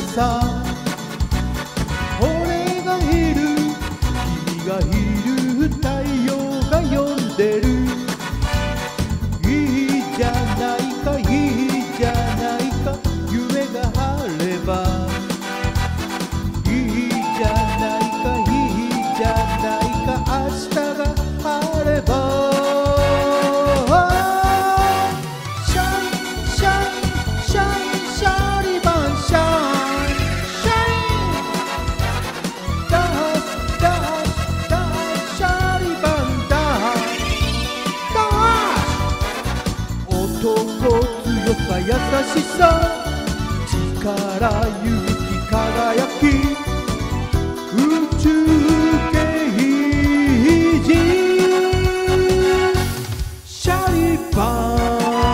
さ。俺がいる君がいる太陽が呼んでる。いいじゃないかいいじゃないか夢があれば。いいじゃないかいいじゃないか明日があれば。強さ優しさ力勇気輝き宇宙刑事シャリバン。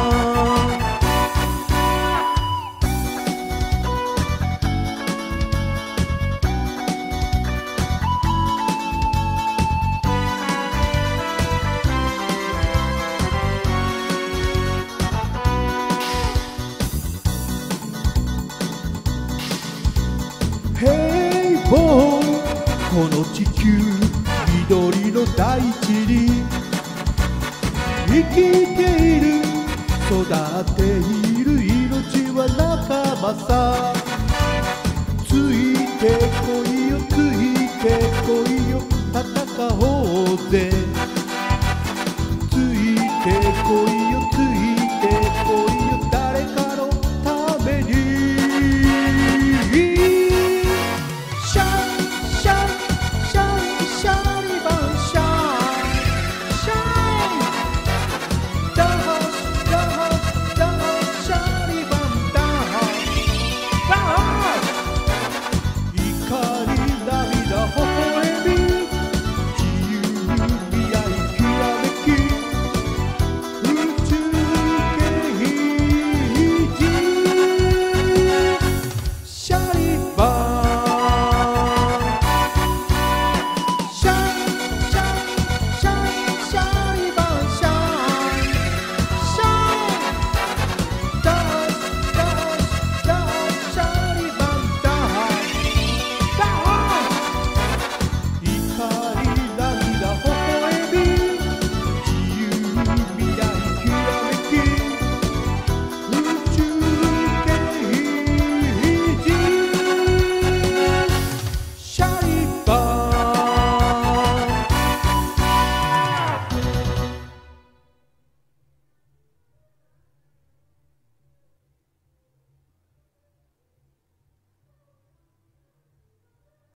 平凡この地球緑の大地に生きている育っている命は仲間さ。ついてこいよついてこいよ戦おうぜ。ついてこいよつい